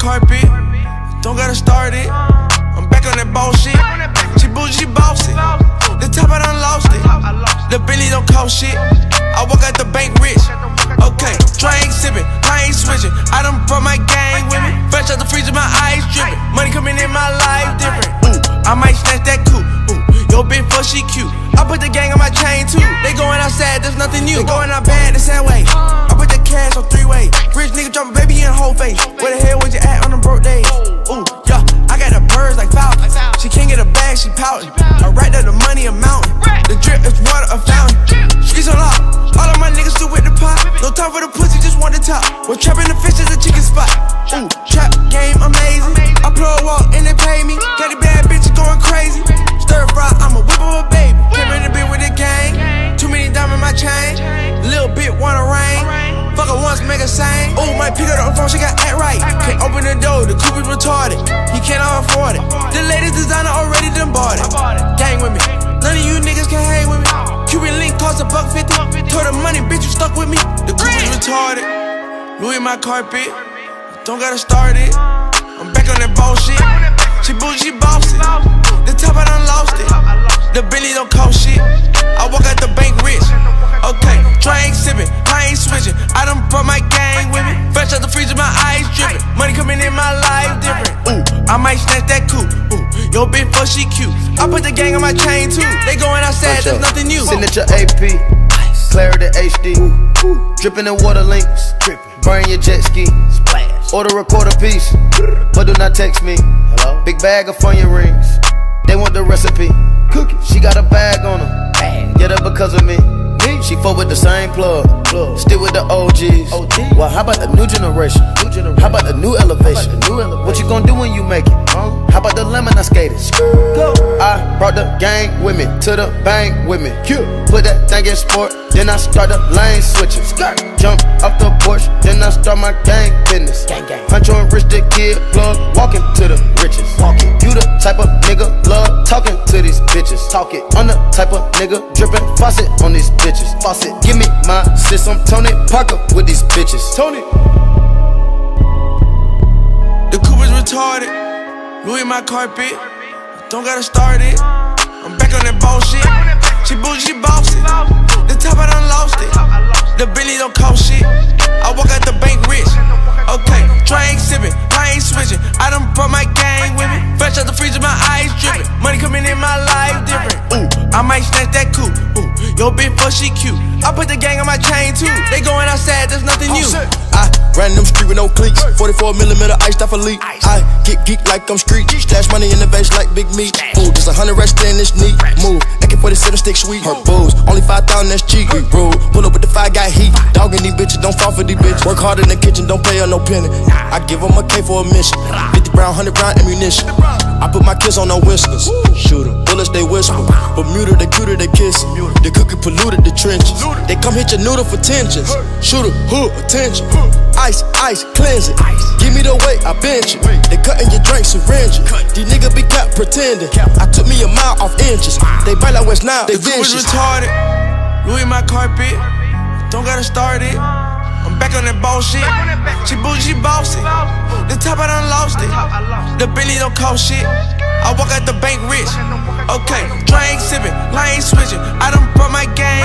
carpet, don't gotta start it. I'm back on that bullshit. She bougie, she bossy. The top I done lost it. The Bentley don't cost shit. I walk out the bank rich. Okay, drink sippin', I ain't switching. I done brought my gang with me. Fresh out the freezer, my eyes drippin'. Money coming in my life different. Ooh, I might snatch that coupe. Ooh, yo bitch fuck, she cute. I put the gang on my chain too. They going outside, there's nothing new. They going out bad the same way. I put the cash on three-way. Rich nigga drop a baby in whole face. Where the hell was you at on them broke days? Ooh, yeah, I got the birds like falcons. She can't get a bag, she pouting. I racked up the money, a mountain. The drip is water, a fountain. Streets on lock. All of my niggas still with the pot. No time for the pussy, just want the top. We're trapping the fish as a chicken spot. Ooh, trap game amazing. I plug walk and they pay me. Got the bad bitches going crazy. Stir fry, I'm a whip of a baby. Came in the bit with the gang. Too many diamonds in my chain. Little bit wanna rain. Fuck her once, make her sing. Ooh, might pick her up on the phone, she got act right. Can't open the door, the coupe is retarded. He cannot afford it. The latest designer already done bought it. Gang with me. None of you niggas can hang with me. Cuban link cost $1.50. Told her money, bitch, you stuck with me. The coupe is retarded. Louis my carpet, don't gotta start it. I'm back on that bullshit. She bougie, she bossy. The top I done lost it. The Bentley don't cost shit. I walk out the bank rich. Okay, drink sippin', I ain't switching. I done brought my gang with me. Fresh out the freezer, my eyes drippin'. Money coming in my life different. Ooh, I might snatch that coupe. Ooh, yo bitch fuck, she cute. I put the gang on my chain too. They going outside, there's nothing new. Signature AP, Clarity HD, drippin' in water links, burn your jet ski. Order a quarter piece, but do not text me. Big bag of Funya rings, they want the recipe. She got a bag on her, yeah, that because of me. She fuck with the same plug, still with the OGs. Well, how about the new generation? How about the new elevation? What you gonna do when you make it? How about the lemon I skated? I brought the gang with me to the bank with me. Put that thing in sport, then I start the lane switching. Jump off the porch, then I start my gang business. Huncho and Rich the Kid plug, walking to the riches. You the type of nigga love talking to these bitches. I'm the type of nigga dripping faucet on these bitches. Give me my sis, I'm Tony Parker with these bitches. Tony. The coupe is retarded. Louis my carpet, don't gotta start it. I'm back on that bullshit. She bougie, she bossy. The top I done lost it. The Bentley don't cost shit. I walk out the bank rich. Okay, drink sippin', I ain't switching. I done brought my gang with me. Fresh out the freezer, my eyes drippin'. Money coming in my life different. Ooh, I might snatch that coupe. Ooh, yo bitch fuck, she cute. I put the gang on my chain too. They going outside, there's nothing new. I ran them street with no cleats. 44mm iced off a leak. I get geek like I'm street. Stash money in the vase like Big Meat. Ooh, just 100 rest in this knee. Move, AK-47 stick sweet. Her booze, only 5,000, that's cheap. We rule, pull up with the 5 got heat. Dogging these bitches, don't fall for these bitches. Work hard in the kitchen, don't pay her no penny. I give them a K for a mission. 50 round, 100 round ammunition. I put my kiss on no whiskers. Shoot 'em, bullets they whisper. Bermuda, they cuter, they kissing. The cookie polluted the trenches. They come hit your noodle for tensions. Shooter, hood, attention. Ice, cleanse it. Give me the weight, I bench it. They cutting your drink, syringe it. These niggas be kept pretending. I took me a mile off inches. They bite like West Nile, they vicious. The coupe is retarded. Louis my carpet, don't gotta start it. I'm back on that bullshit. She bougie, she bossy. The top I done lost it. The Bentley don't cost shit. I walk out the bank rich. Okay, drink sippin', I ain't switching. I done brought my gang